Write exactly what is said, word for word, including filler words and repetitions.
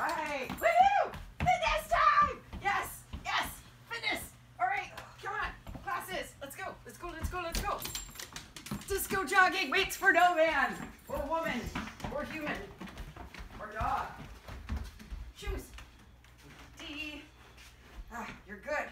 right. Woohoo! Fitness time! Yes, yes, fitness. All right, come on, classes. Let's go, let's go, let's go, let's go. Disco jogging waits for no man, or woman, or human, or dog. Shoes. D. Ah, you're good.